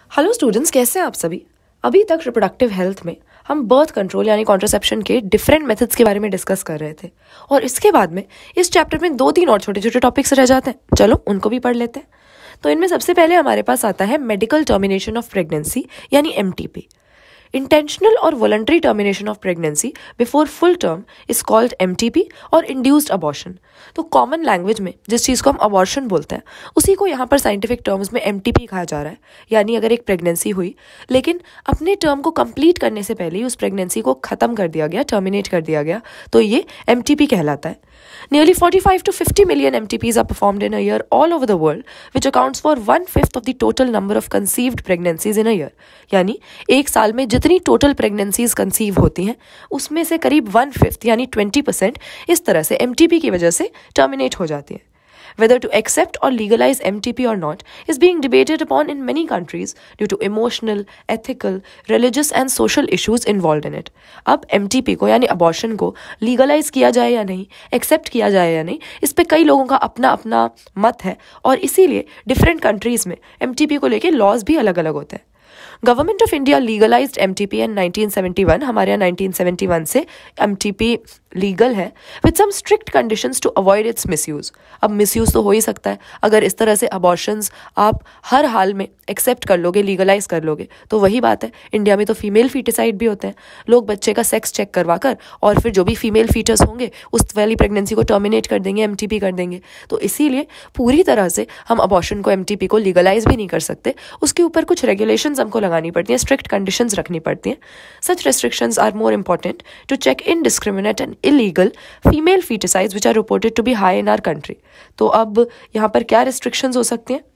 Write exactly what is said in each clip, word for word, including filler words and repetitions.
Hello students, कैसे हैं आप सभी। अभी तक रिप्रोडक्टिव हेल्थ में हम बर्थ कंट्रोल यानी कॉन्ट्रासेप्शन के डिफरेंट मेथड्स के बारे में डिस्कस कर रहे थे और इसके बाद में इस चैप्टर में दो तीन और छोटे छोटे टॉपिक्स रह जाते हैं। चलो उनको भी पढ़ लेते हैं। तो इनमें सबसे पहले हमारे पास आता है मेडिकल टर्मिनेशन ऑफ प्रेगनेंसी यानी एम टी पी। इंटेंशनल और voluntary termination of pregnancy before full term is called M T P और इंड्यूस्ड अबॉर्शन। तो कॉमन लैंग्वेज में जिस चीज़ को हम अबॉर्शन बोलते हैं उसी को यहाँ पर साइंटिफिक टर्म्स में एम टी पी कहा जा रहा है। यानी अगर एक प्रेगनेंसी हुई लेकिन अपने टर्म को कंप्लीट करने से पहले ही उस प्रेगनेंसी को ख़त्म कर दिया गया, टर्मिनेट कर दिया गया, तो ये एम टी पी कहलाता है। Nearly forty-five to fifty million M T Ps are performed in a year all over the world, which accounts for one-fifth of the total number of conceived pregnancies in a year. यानी एक साल में जितनी total pregnancies conceive होती हैं उसमें से करीब वन फिफ्थ यानी ट्वेंटी परसेंट इस तरह से एम टी पी की वजह से टर्मिनेट हो जाती हैं। Whether to accept or legalize M T P or not is being debated upon in many countries due to emotional, ethical, religious and social issues involved in it. अब M T P को यानी abortion को legalize किया जाए या नहीं, accept किया जाए या नहीं, इस पे कई लोगों का अपना अपना मत है और इसीलिए different countries में M T P को लेके laws भी अलग अलग होते हैं। Government of India legalised M T P in nineteen seventy one, हमारे यहाँ नाइनटीन सेवेंटी वन से एम टी पी लीगल है with some strict conditions to avoid its misuse. अब मिसयूज तो हो ही सकता है, अगर इस तरह से अबॉर्शंस आप हर हाल में एक्सेप्ट कर लोगे, लीगलाइज कर लोगे, तो वही बात है। इंडिया में तो फीमेल फीटिसाइड भी होते हैं, लोग बच्चे का सेक्स चेक करवा कर और फिर जो भी फीमेल फीटस होंगे उस वाली प्रेगनेंसी को टर्मिनेट कर देंगे, एम टी पी कर देंगे। तो इसीलिए पूरी तरह से हम अबॉर्शन को, एम टी पी को लीगलाइज भी नहीं कर सकते, उसके ऊपर कुछ रेगुलेशंस हमको लगानी पड़ती हैं, स्ट्रिक्ट कंडीशंस रखनी पड़ती हैं। Such restrictions are more important to check indiscriminate and illegal female foeticides which are reported to be high in our country. तो अब यहाँ पर क्या रेस्ट्रिक्शंस हो सकती हैं?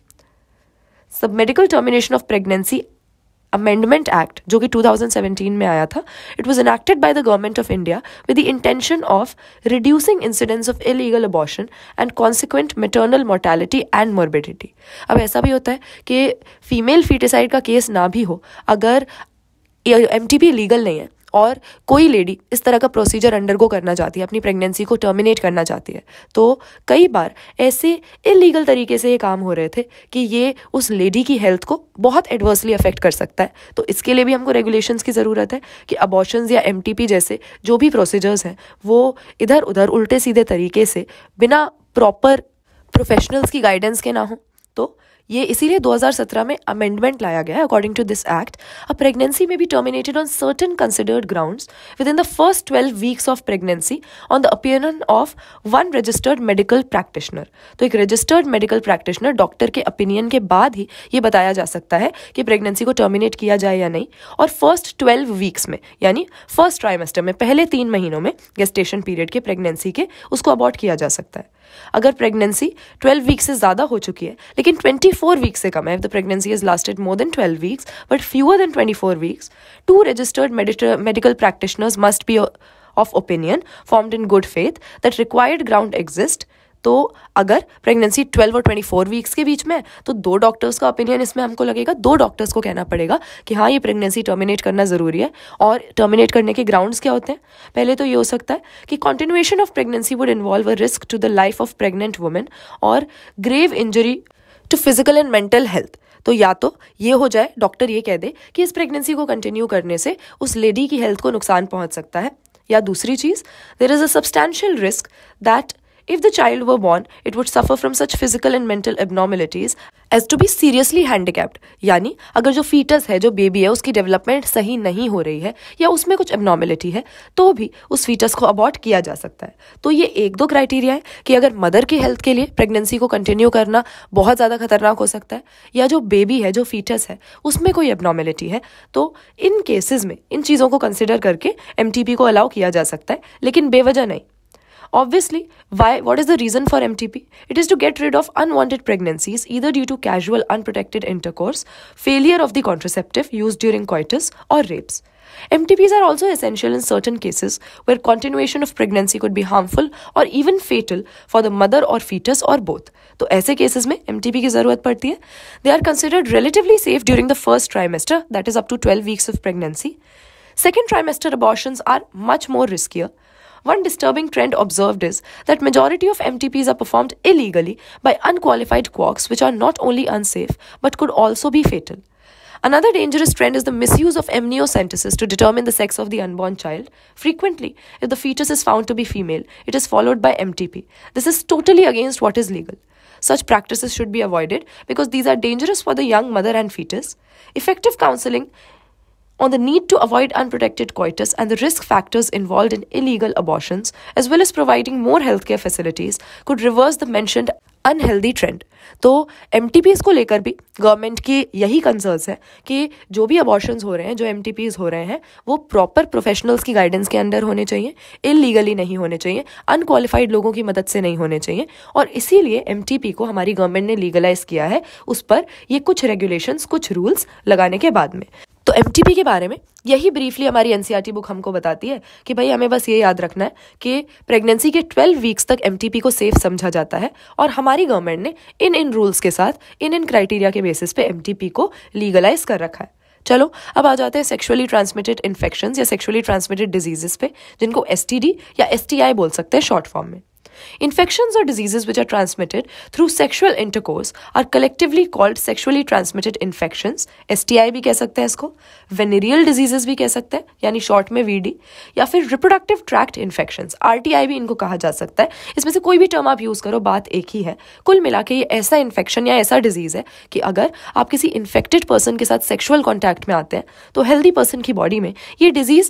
सब medical termination of pregnancy amendment act जो कि टू थाउजेंड सेवेंटीन में आया था, it was enacted by the government of India with the intention of reducing incidence of illegal abortion and consequent maternal mortality and morbidity. अब ऐसा भी होता है कि फीमेल फीटिसाइड का केस ना भी हो, अगर एम टी पी लीगल नहीं है और कोई लेडी इस तरह का प्रोसीजर अंडरगो करना चाहती है, अपनी प्रेगनेंसी को टर्मिनेट करना चाहती है, तो कई बार ऐसे इलीगल तरीके से ये काम हो रहे थे कि ये उस लेडी की हेल्थ को बहुत एडवर्सली अफेक्ट कर सकता है। तो इसके लिए भी हमको रेगुलेशंस की ज़रूरत है कि अबॉर्शंस या एम टी पी जैसे जो भी प्रोसीजर्स हैं वो इधर उधर उल्टे सीधे तरीके से बिना प्रॉपर प्रोफेशनल्स की गाइडेंस के ना हो। तो ये इसीलिए दो हज़ार सत्रह में अमेंडमेंट लाया गया है। According to this act, a pregnancy में be terminated on certain considered grounds within the first twelve weeks of pregnancy on the appearance of one registered medical practitioner. तो एक रजिस्टर्ड मेडिकल प्रैक्टिशनर डॉक्टर के opinion के बाद ही ये बताया जा सकता है कि प्रेगनेंसी को टर्मिनेट किया जाए या नहीं, और फर्स्ट ट्वेल्व वीक्स में यानी फर्स्ट ट्राइमेस्टर में, पहले तीन महीनों में गेस्टेशन पीरियड के प्रेगनेंसी के, उसको अबॉर्ट किया जा सकता है। अगर प्रेगनेंसी ट्वेल्व वीक्स से ज़्यादा हो चुकी है लेकिन ट्वेंटी फोर वीक्स से कम है, if the pregnancy has lasted more than twelve weeks but fewer than twenty-four weeks, two registered medita- medical practitioners must be of opinion formed in good faith that required ground exist। तो अगर pregnancy twelve और twenty four weeks के बीच में है तो दो doctors का ओपिनियन इसमें हमको लगेगा, दो डॉक्टर्स को कहना पड़ेगा कि हाँ ये प्रेगनेंसी टर्मिनेट करना ज़रूरी है। और टर्मिनेट करने के ग्राउंड्स क्या होते हैं? पहले तो ये हो सकता है कि continuation of pregnancy would involve a risk to the life of pregnant women और grave injury to physical and mental health. तो या तो ये हो जाए, डॉक्टर ये कह दे कि इस प्रेगनेंसी को कंटिन्यू करने से उस लेडी की हेल्थ को नुकसान पहुंच सकता है, या दूसरी चीज़, there is a substantial risk that if the child were born, it would suffer from such physical and mental abnormalities as to be seriously handicapped। यानी अगर जो फीटस है, जो बेबी है, उसकी डेवलपमेंट सही नहीं हो रही है या उसमें कुछ एबनॉर्मेलिटी है तो भी उस फीटस को अबॉर्ट किया जा सकता है। तो ये एक दो क्राइटेरिया है कि अगर मदर की हेल्थ के लिए प्रेगनेंसी को कंटिन्यू करना बहुत ज़्यादा खतरनाक हो सकता है, या जो बेबी है, जो फीटस है, उसमें कोई एबनॉर्मेलिटी है, तो इन केसेस में इन चीज़ों को कंसिडर करके एम टी पी को अलाउ किया जा सकता है, लेकिन बेवजह नहीं। Obviously, why? What is the reason for M T P? It is to get rid of unwanted pregnancies, either due to casual unprotected intercourse, failure of the contraceptive used during coitus, or rapes. M T Ps are also essential in certain cases where continuation of pregnancy could be harmful or even fatal for the mother or fetus or both. तो ऐसे cases में M T P की ज़रूरत पड़ती है। They are considered relatively safe during the first trimester, that is up to twelve weeks of pregnancy. Second trimester abortions are much more riskier. One disturbing trend observed is that majority of M T Ps are performed illegally by unqualified quacks which are not only unsafe but could also be fatal. Another dangerous trend is the misuse of amniocentesis to determine the sex of the unborn child. Frequently, if the fetus is found to be female, it is followed by M T P. This is totally against what is legal. Such practices should be avoided because these are dangerous for the young mother and fetus. Effective counselling on the need to avoid unprotected coitus and the risk factors involved in illegal abortions, as well as providing more healthcare facilities, could reverse the mentioned unhealthy trend. तो M T Ps को लेकर भी government की यही concerns है कि जो भी अबॉर्शंस हो रहे हैं, जो एम टी पीज़ हो रहे हैं, वो प्रॉपर प्रोफेशनल्स की गाइडेंस के अंडर होने चाहिए, इलीगली नहीं होने चाहिए, अनक्वालिफाइड लोगों की मदद से नहीं होने चाहिए। और इसीलिए एम टी पी को हमारी गवर्नमेंट ने लीगलाइज किया है, उस पर ये कुछ रेगुलेशंस, कुछ रूल्स लगाने के बाद में। तो एम टी पी के बारे में यही ब्रीफली हमारी N C E R T book हमको बताती है कि भाई हमें बस ये याद रखना है कि प्रेगनेंसी के ट्वेल्व वीक्स तक एम टी पी को सेफ समझा जाता है और हमारी गवर्नमेंट ने इन इन रूल्स के साथ, इन इन क्राइटेरिया के बेसिस पे एम टी पी को लीगलाइज कर रखा है। चलो अब आ जाते हैं सेक्सुअली ट्रांसमिटेड इन्फेक्शंस या सेक्सुअली ट्रांसमिटेड डिजीजेस पे, जिनको एस टी डी या एस टी आई बोल सकते हैं शॉर्ट फॉर्म में। Infections or diseases which are transmitted through sexual intercourse are collectively called sexually transmitted infections. S T I भी कह सकते हैं इसको, venereal diseases भी कह सकते हैं यानी शॉर्ट में V D, या फिर reproductive tract infections, R T I भी इनको कहा जा सकता है। इसमें से कोई भी टर्म आप यूज़ करो, बात एक ही है। कुल मिला के ये ऐसा इन्फेक्शन या ऐसा डिजीज़ है कि अगर आप किसी इन्फेक्टेड पर्सन के साथ सेक्शुअल कॉन्टैक्ट में आते हैं तो हेल्दी पर्सन की बॉडी में ये डिजीज़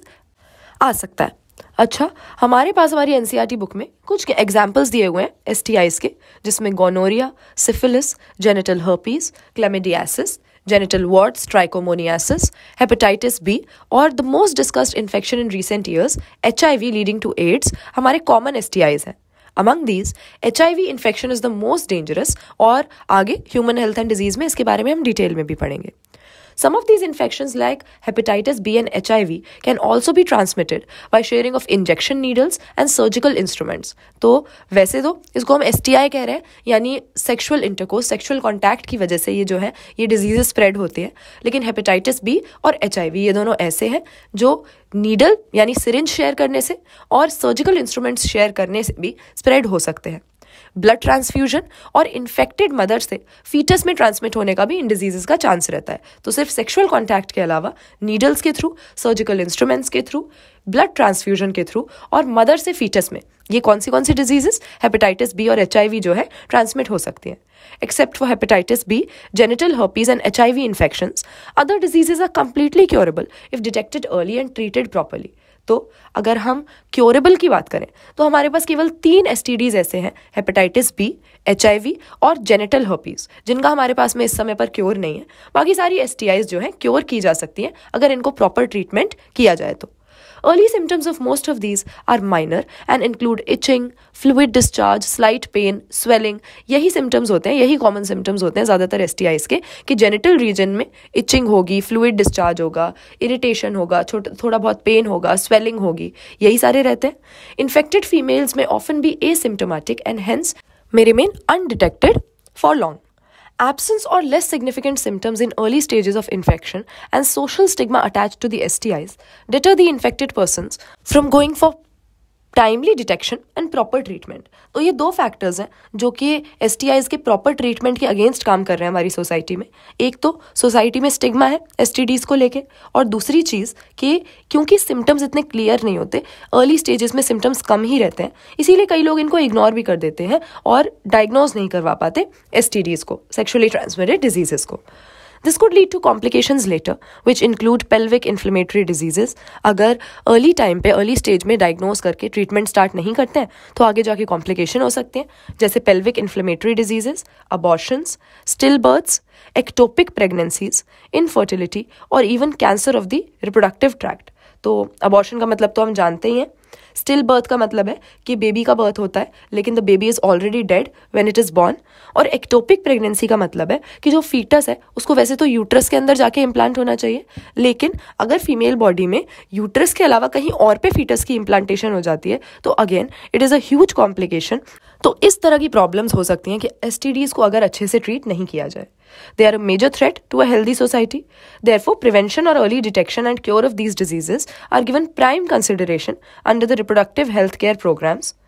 आ सकता है। अच्छा, हमारे पास हमारी N C E R T book में कुछ एग्जाम्पल्स दिए हुए हैं एस टी आईज़ के, जिसमें gonorrhoea, syphilis, genital herpes, chlamydiasis, genital warts, trichomoniasis, hepatitis B और the most discussed infection in recent years H I V leading to AIDS हमारे common S T Is हैं। Among these, H I V infection is the most dangerous और आगे human health and disease में इसके बारे में हम detail में भी पढ़ेंगे। Some of these infections like hepatitis B and H I V can also be transmitted by sharing of injection needles and surgical instruments. तो वैसे तो इसको हम एस टी आई कह रहे हैं, यानी सेक्सुअल इंटरकोर्स, सेक्सुअल कॉन्टैक्ट की वजह से ये जो है ये डिजीजेस स्प्रेड होती है। लेकिन हेपेटाइटिस बी और एच आई वी ये दोनों ऐसे हैं जो नीडल यानी सिरिंज शेयर करने से और सर्जिकल इंस्ट्रूमेंट्स शेयर करने से भी स्प्रेड हो सकते हैं। ब्लड ट्रांसफ्यूजन और इन्फेक्टेड मदर से फीटस में ट्रांसमिट होने का भी इन डिजीजेस का चांस रहता है। तो सिर्फ सेक्सुअल कॉन्टैक्ट के अलावा नीडल्स के थ्रू, सर्जिकल इंस्ट्रूमेंट्स के थ्रू, ब्लड ट्रांसफ्यूजन के थ्रू और मदर से फीटस में ये कौन सी कौन सी डिजीजेस, हेपेटाइटिस बी और एच आई वी जो है ट्रांसमिट हो सकती हैं। Except for hepatitis B, genital herpes and H I V infections, other diseases are completely curable if detected early and treated properly. तो अगर हम क्योरेबल की बात करें तो हमारे पास केवल तीन एस टी डीज ऐसे हैं, hepatitis B, H I V और जेनिटल हर्पीज, जिनका हमारे पास में इस समय पर क्योर नहीं है। बाकी सारी एस टी आईज जो हैं क्योर की जा सकती हैं अगर इनको प्रॉपर ट्रीटमेंट किया जाए तो। Early symptoms of most of these are minor and include itching, fluid discharge, slight pain, swelling. यही symptoms होते हैं, यही common symptoms होते हैं ज़्यादातर एस टी आईज़ के कि genital region में itching होगी, fluid discharge होगा, irritation होगा, थोड़ा बहुत pain होगा, swelling होगी, यही सारे रहते हैं। Infected females may often be asymptomatic and hence may remain undetected for long. Absence or less significant symptoms in early stages of infection and social stigma attached to the S T Is deter the infected persons from going for timely detection and proper treatment. तो ये दो factors हैं जो कि S T Is के proper treatment के against काम कर रहे हैं हमारी सोसाइटी में। एक तो सोसाइटी में स्टिग्मा है एस टी डीज़ को लेके, और दूसरी चीज़ कि क्योंकि सिम्टम्स इतने क्लियर नहीं होते, अर्ली स्टेजेस में सिम्टम्स कम ही रहते हैं, इसीलिए कई लोग इनको इग्नोर भी कर देते हैं और डायग्नोज नहीं करवा पाते एस टी डीज़ को, सेक्शुअली ट्रांसमिटेड डिजीजेस को। This could lead to complications later, which include pelvic inflammatory diseases. अगर early time पे, early stage में diagnose करके treatment start नहीं करते हैं तो आगे जाके complication हो सकते हैं, जैसे pelvic inflammatory diseases, abortions, stillbirths, ectopic pregnancies, infertility और even cancer of the reproductive tract. तो abortion का मतलब तो हम जानते ही हैं। स्टिल बर्थ का मतलब है कि बेबी का बर्थ होता है लेकिन the baby is already dead when it is born. और एक्टोपिक प्रेगनेंसी का मतलब है कि जो फीटस है उसको वैसे तो यूट्रस के अंदर जाके इम्प्लांट होना चाहिए, लेकिन अगर फीमेल बॉडी में यूट्रस के अलावा कहीं और पे फीटस की इम्प्लांटेशन हो जाती है तो again it is a huge complication. तो इस तरह की प्रॉब्लम्स हो सकती हैं कि एस टी डीज़ को अगर अच्छे से ट्रीट नहीं किया जाए। They are a major threat to a healthy society. Therefore, prevention or early detection and cure of these diseases are given prime consideration under the reproductive health care programs.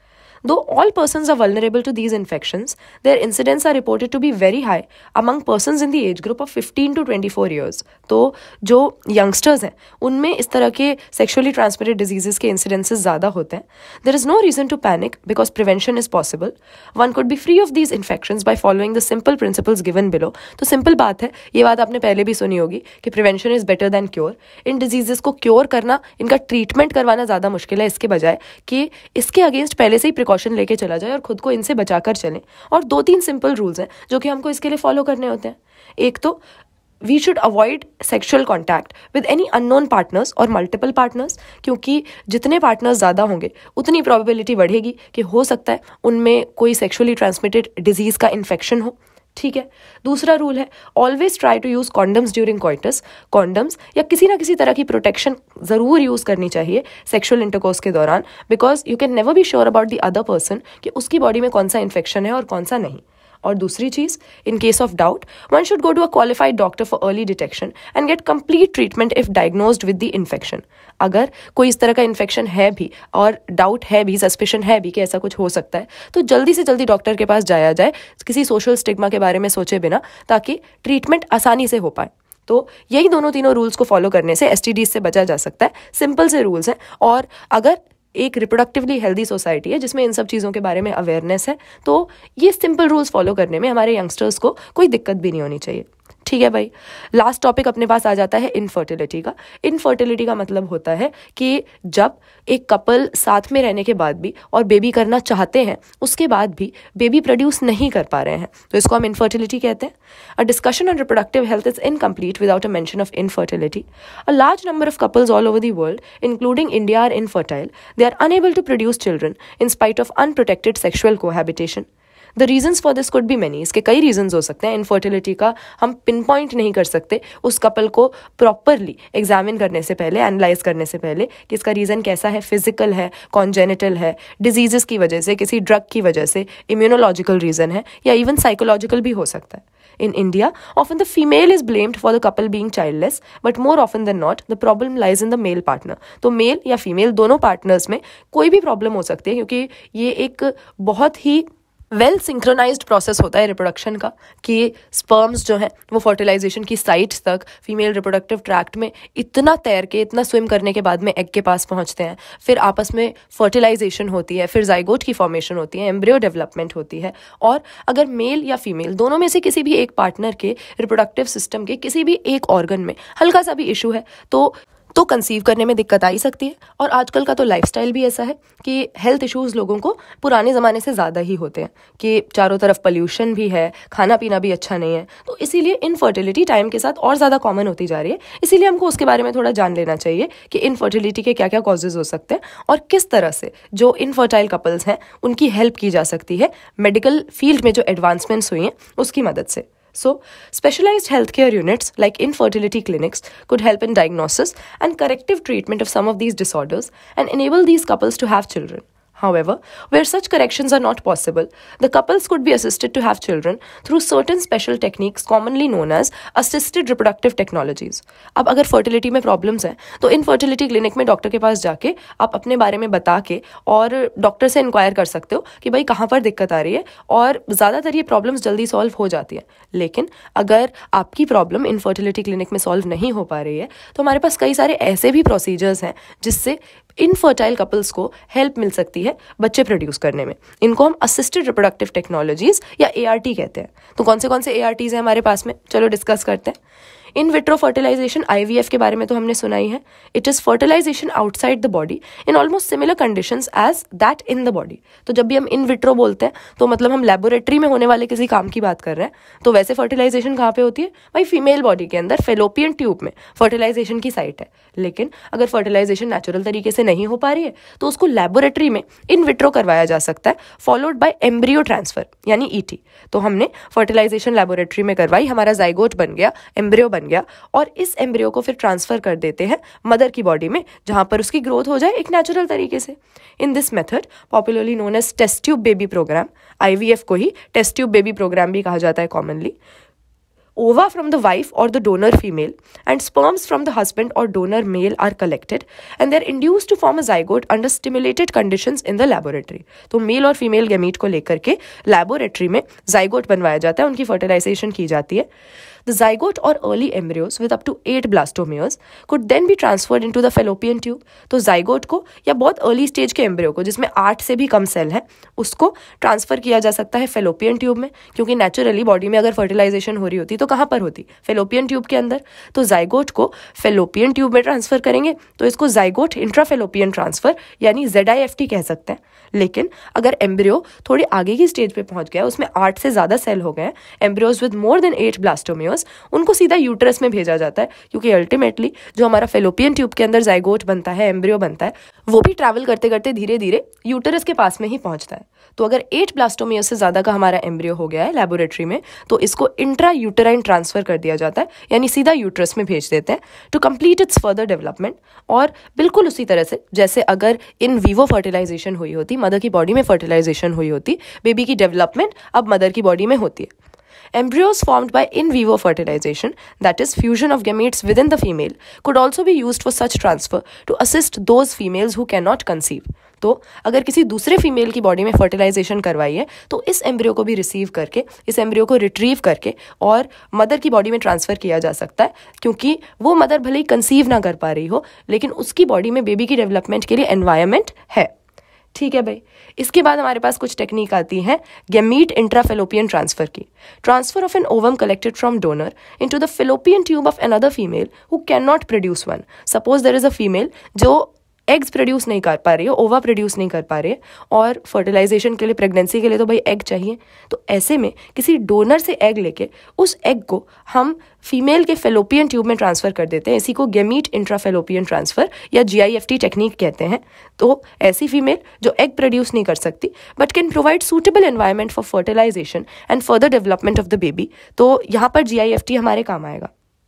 Though all persons are vulnerable to these infections, their incidence are reported to be very high among persons in the age group of fifteen to twenty-four years. तो जो youngsters हैं उनमें इस तरह के sexually transmitted diseases के incidences ज़्यादा होते हैं. There is no reason to panic because prevention is possible. One could be free of these infections by following the simple principles given below. तो simple बात है, ये बात आपने पहले भी सुनी होगी कि prevention is better than cure. In diseases को cure करना, इनका treatment करवाना ज़्यादा मुश्किल है इसके बजाय कि इसके अगेंस्ट पहले से ही प्रिकॉशन लेके चला जाए और खुद को इनसे बचाकर चलें. और दो तीन सिंपल रूल्स हैं जो कि हमको इसके लिए फॉलो करने होते हैं. एक तो we should avoid sexual contact with any unknown partners और मल्टीपल पार्टनर्स, क्योंकि जितने पार्टनर्स ज़्यादा होंगे उतनी प्रोबेबिलिटी बढ़ेगी कि हो सकता है उनमें कोई सेक्शुअली ट्रांसमिटेड डिजीज़ का इन्फेक्शन हो. ठीक है. दूसरा रूल है, always try to use condoms during coitus. Condoms या किसी ना किसी तरह की प्रोटेक्शन ज़रूर यूज़ करनी चाहिए सेक्शुअल इंटरकोर्स के दौरान, because you can never be sure about the other person कि उसकी बॉडी में कौन सा इन्फेक्शन है और कौन सा नहीं. और दूसरी चीज़, in case of doubt one should go to a qualified doctor for early detection and get complete treatment if diagnosed with the infection. अगर कोई इस तरह का इन्फेक्शन है भी और डाउट है भी, सस्पिशन है भी कि ऐसा कुछ हो सकता है, तो जल्दी से जल्दी डॉक्टर के पास जाया जाए किसी सोशल स्टिग्मा के बारे में सोचे बिना, ताकि ट्रीटमेंट आसानी से हो पाए. तो यही दोनों तीनों रूल्स को फॉलो करने से एसटीडीज से बचा जा सकता है. सिंपल से रूल्स हैं. और अगर एक रिप्रोडक्टिवली हेल्दी सोसाइटी है जिसमें इन सब चीज़ों के बारे में अवेयरनेस है, तो ये सिंपल रूल्स फॉलो करने में हमारे यंगस्टर्स को कोई दिक्कत भी नहीं होनी चाहिए. ठीक है भाई. लास्ट टॉपिक अपने पास आ जाता है इनफर्टिलिटी का. इनफर्टिलिटी का मतलब होता है कि जब एक कपल साथ में रहने के बाद भी और बेबी करना चाहते हैं, उसके बाद भी बेबी प्रोड्यूस नहीं कर पा रहे हैं, तो इसको हम इनफर्टिलिटी कहते हैं. A discussion on reproductive health is incomplete without a mention of infertility. A large number of couples all over the world including India are infertile. They are unable to produce children in spite of unprotected sexual cohabitation. The reasons for this could be many. इसके कई regions हो सकते हैं. Infertility का हम pin point नहीं कर सकते उस कपल को प्रॉपरली एग्जामिन करने से पहले, एनालाइज करने से पहले कि इसका रीज़न कैसा है, फिजिकल है, कॉन्जेनिटल है, डिजीजेस की वजह से, किसी ड्रग की वजह से, इम्यूनोलॉजिकल रीज़न है, या इवन साइकोलॉजिकल भी हो सकता है. In India, often the female is blamed for the couple being childless, but more often than not, the problem lies in the male partner. तो मेल या फीमेल दोनों पार्टनर्स में कोई भी प्रॉब्लम हो सकती है, क्योंकि ये एक बहुत ही वेल सिंक्रोनाइज्ड प्रोसेस होता है रिप्रोडक्शन का, कि स्पर्म्स जो हैं वो फर्टिलाइजेशन की साइट्स तक फीमेल रिप्रोडक्टिव ट्रैक्ट में इतना तैर के, इतना स्विम करने के बाद में एग के पास पहुंचते हैं. फिर आपस में फर्टिलाइजेशन होती है, फिर जाइगोट की फॉर्मेशन होती है, एम्ब्रियो डेवलपमेंट होती है. और अगर मेल या फीमेल दोनों में से किसी भी एक पार्टनर के रिप्रोडक्टिव सिस्टम के किसी भी एक ऑर्गन में हल्का सा भी इशू है तो तो कंसीव करने में दिक्कत आ ही सकती है. और आजकल का तो लाइफस्टाइल भी ऐसा है कि हेल्थ इश्यूज़ लोगों को पुराने ज़माने से ज़्यादा ही होते हैं, कि चारों तरफ पोल्यूशन भी है, खाना पीना भी अच्छा नहीं है, तो इसीलिए इनफर्टिलिटी टाइम के साथ और ज़्यादा कॉमन होती जा रही है. इसीलिए हमको उसके बारे में थोड़ा जान लेना चाहिए कि इनफर्टिलिटी के क्या क्या कॉजेज़ हो सकते हैं और किस तरह से जो इनफर्टाइल कपल्स हैं उनकी हेल्प की जा सकती है मेडिकल फील्ड में जो एडवांसमेंट्स हुई हैं उसकी मदद से. So, specialized healthcare units like infertility clinics could help in diagnosis and corrective treatment of some of these disorders and enable these couples to have children. However, where such corrections are not possible, the couples could be assisted to have children through certain special techniques commonly known as assisted reproductive technologies. अब अगर fertility में problems हैं तो infertility clinic में doctor के पास जाके आप अपने बारे में बता के और डॉक्टर से इंक्वायर कर सकते हो कि भाई कहाँ पर दिक्कत आ रही है, और ज़्यादातर ये प्रॉब्लम्स जल्दी सॉल्व हो जाती है. लेकिन अगर आपकी प्रॉब्लम इनफर्टिलिटी क्लिनिक में सॉल्व नहीं हो पा रही है तो हमारे पास कई सारे ऐसे भी प्रोसीजर्स हैं जिससे इनफर्टाइल कपल्स को हेल्प मिल सकती है बच्चे प्रोड्यूस करने में. इनको हम असिस्टेड रिप्रोडक्टिव टेक्नोलॉजीज या एआरटी कहते हैं. तो कौन से कौन से एआरटीज हैं हमारे पास में, चलो डिस्कस करते हैं. इन विट्रो फर्टिलाइजेशन आईवीएफ के बारे में तो हमने सुना ही है. It is fertilisation outside the body in almost similar conditions as that in the body. तो जब भी हम इन विट्रो बोलते हैं तो मतलब हम लेबोरेटरी में होने वाले किसी काम की बात कर रहे हैं. तो वैसे फर्टिलाइजेशन कहाँ पे होती है भाई, फीमेल बॉडी के अंदर फेलोपियन ट्यूब में फर्टिलाइजेशन की साइट है. लेकिन अगर फर्टिलाइजेशन नेचुरल तरीके से नहीं हो पा रही है तो उसको लेबोरेटरी में इन विट्रो करवाया जा सकता है, फॉलोड बाय एम्ब्रियो ट्रांसफर यानी ईटी. तो हमने फर्टिलाइजेशन लेबोरेटरी में करवाई, हमारा जाइगोट बन गया, एम्ब्रियो बन गया, और इस एम्ब्रियो को फिर ट्रांसफर कर देते हैं मदर की बॉडी में, जहां पर उसकी ग्रोथ हो जाए एक नेचुरल तरीके से. In this method popularly known as test tube baby programme, IVF को ही टेस्ट ट्यूब बेबी प्रोग्राम भी कहा जाता है commonly, ova from the wife or the donor female and sperms from the husband or donor male are collected and they're induced to form a zygote under stimulated conditions in the laboratory. तो male और female gamete को लेकर के laboratory में zygote बनवाया जाता है, उनकी फर्टिलाइजेशन की जाती है. The zygote or early embryos with up to eight blastomeres could then be transferred into the fallopian tube. तो zygote को या बहुत अर्ली स्टेज के एम्ब्रियो को जिसमें आठ से भी कम सेल है उसको ट्रांसफर किया जा सकता है फेलोपियन ट्यूब में, क्योंकि नेचुरली बॉडी में अगर फर्टिलाइजेशन हो रही होती तो कहाँ पर होती? फेलोपियन ट्यूब के अंदर. तो जाइगोट को फेलोपियन ट्यूब में ट्रांसफर करेंगे तो इसको जाइगोट इंट्राफेलोपियन ट्रांसफर यानी जेड आई एफ टी कह सकते हैं. लेकिन अगर एम्ब्रियो थोड़ी आगे की स्टेज पे पहुंच गया, उसमें आठ से ज्यादा सेल हो गए, embryos with more than eight blastomeres, उनको सीधा यूट्रस में भेजा जाता है, क्योंकि अल्टीमेटली जो हमारा फेलोपियन ट्यूब के अंदर जाइगोट बनता है, एम्ब्रियो बनता है, वो भी ट्रैवल करते करते धीरे धीरे यूटरस के पास में ही पहुंचता है. तो अगर एट ब्लास्टोमियर्स से ज्यादा का हमारा एम्ब्रियो हो गया है लेबोरेटरी में तो इसको इंट्रा यूटराइन ट्रांसफर कर दिया जाता है, यानी सीधा यूट्रस में भेज देते हैं to complete its further development. और बिल्कुल उसी तरह से जैसे अगर इन वीवो फर्टिलाइजेशन हुई होती, मदर की बॉडी में फर्टिलाइजेशन हुई होती, बेबी की डेवलपमेंट अब मदर की बॉडी में होती है. Embryos formed by in vivo fertilization, that is fusion of gametes within the female, could also be used for such transfer to assist those females who cannot conceive. तो अगर किसी दूसरे female की body में fertilisation करवाई है तो इस एम्ब्रियो को भी रिसीव करके, इस एम्ब्रियो को रिट्रीव करके और मदर की बॉडी में ट्रांसफर किया जा सकता है, क्योंकि वो मदर भले ही कंसीव ना कर पा रही हो लेकिन उसकी बॉडी में बेबी की डेवलपमेंट के लिए एनवायरमेंट है. ठीक है भाई. इसके बाद हमारे पास कुछ टेक्निक आती है गैमीट इंट्राफेलोपियन ट्रांसफर की. Transfer of an ovum collected from donor into the fallopian tube of another female who can not produce one. Suppose there is a female जो एग्स प्रोड्यूस नहीं कर पा रही है, ओवा प्रोड्यूस नहीं कर पा रही है, और फर्टिलाइजेशन के लिए, प्रेगनेंसी के लिए तो भाई एग चाहिए. तो ऐसे में किसी डोनर से एग लेके उस एग को हम फीमेल के फेलोपियन ट्यूब में ट्रांसफर कर देते हैं. इसी को गैमीट इंट्राफेलोपियन ट्रांसफर या G I F T technique कहते हैं. तो ऐसी फीमेल जो एग प्रोड्यूस नहीं कर सकती but can provide suitable environment for fertilisation and further development of the baby, तो यहाँ पर जी आई एफ टी हमारे काम आएगा.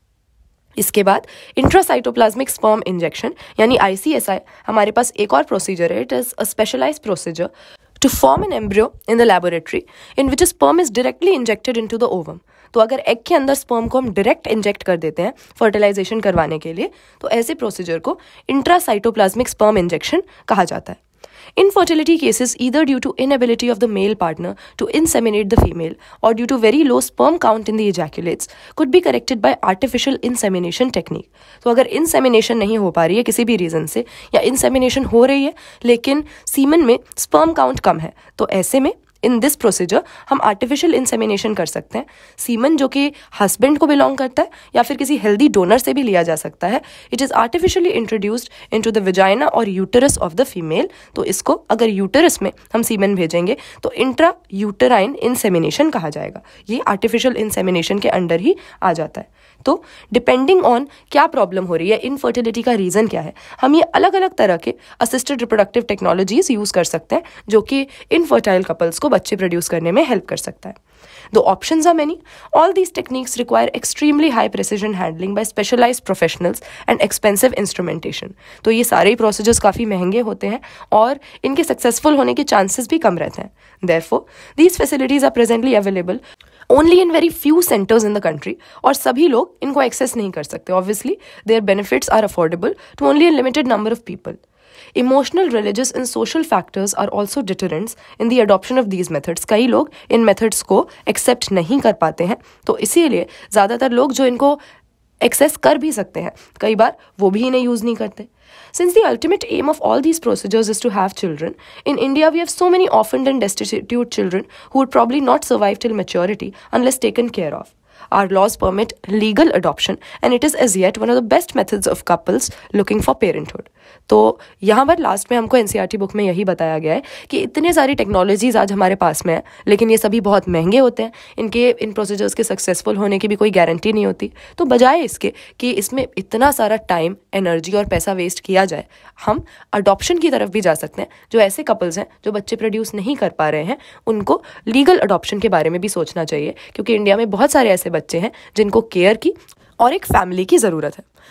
इसके बाद इंट्रासाइटोप्लाज्मिक स्पर्म इंजेक्शन यानी आई सी एस आई हमारे पास एक और प्रोसीजर है. It is a specialised procedure to form an embryo in the laboratory in which a sperm is directly injected into the ovum. तो अगर एग के अंदर स्पर्म को हम डायरेक्ट इंजेक्ट कर देते हैं फर्टिलाइजेशन करवाने के लिए तो ऐसे प्रोसीजर को इंट्रासाइटोप्लाज्मिक स्पर्म इंजेक्शन कहा जाता है. Infertility cases either due to inability of the male partner to inseminate the female or due to very low sperm count in the ejaculates could be corrected by artificial insemination technique. तो अगर insemination नहीं हो पा रही है किसी भी reason से या insemination हो रही है लेकिन सीमन में sperm count कम है तो ऐसे में इन दिस प्रोसीजर हम आर्टिफिशियल इंसेमिनेशन कर सकते हैं. सीमन जो कि हस्बैंड को बिलोंग करता है या फिर किसी हेल्दी डोनर से भी लिया जा सकता है. It is artificially introduced into the vagina और यूटरस ऑफ द फीमेल. तो इसको अगर यूटरस में हम सीमन भेजेंगे तो इंट्रा यूटराइन इंसेमिनेशन कहा जाएगा. ये आर्टिफिशियल इंसेमिनेशन के अंडर ही आ जाता है. तो डिपेंडिंग ऑन क्या प्रॉब्लम हो रही है, इनफर्टिलिटी का रीज़न क्या है, हम ये अलग अलग तरह के असिस्टेड रिप्रोडक्टिव टेक्नोलॉजीज यूज़ कर सकते हैं जो कि इनफर्टाइल कपल्स को बच्चे प्रोड्यूस करने में हेल्प कर सकता है. The options are many. All these techniques require extremely high precision handling by specialized professionals and expensive instrumentation. तो ये सारे ही प्रोसीजर्स काफ़ी महंगे होते हैं और इनके सक्सेसफुल होने के चांसेस भी कम रहते हैं. Therefore, these facilities are presently available only in very few centers in the country और सभी लोग इनको एक्सेस नहीं कर सकते. Obviously, their benefits are affordable to only a limited number of people. Emotional, religious and social factors are also deterrents in the adoption of these methods. कई लोग इन methods को accept नहीं कर पाते हैं तो इसीलिए ज़्यादातर लोग जो इनको एक्सेस कर भी सकते हैं कई बार वो भी इन्हें यूज़ नहीं करते. Since the ultimate aim of all these procedures is to have children, in India we have so many orphaned and destitute children who would probably not survive till maturity unless taken care of. Our laws permit legal adoption and it is as yet one of the best methods of couples looking for parenthood. तो यहाँ पर last में हमको NCERT book में यही बताया गया है कि इतने सारी टेक्नोलॉजीज आज हमारे पास में है लेकिन ये सभी बहुत महंगे होते हैं. इनके इन प्रोसीजर्स के सक्सेसफुल होने की भी कोई गारंटी नहीं होती. तो बजाय इसके कि इसमें इतना सारा टाइम, एनर्जी और पैसा वेस्ट किया जाए, हम अडॉप्शन की तरफ भी जा सकते हैं. जो ऐसे कपल्स हैं जो बच्चे प्रोड्यूस नहीं कर पा रहे हैं उनको लीगल अडॉप्शन के बारे में भी सोचना चाहिए, क्योंकि इंडिया में बहुत सारे ऐसे बच्चे हैं जिनको केयर की और एक फैमिली की ज़रूरत है.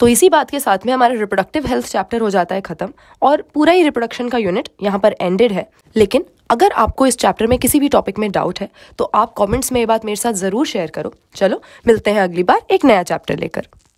तो इसी बात के साथ में हमारा रिप्रोडक्टिव हेल्थ चैप्टर हो जाता है खत्म और पूरा ही रिप्रोडक्शन का यूनिट यहाँ पर एंडेड है। लेकिन अगर आपको इस चैप्टर में किसी भी टॉपिक में डाउट है तो आप कमेंट्स में ये बात मेरे साथ ज़रूर शेयर करो। चलो मिलते हैं अगली बार एक नया चैप्टर लेकर।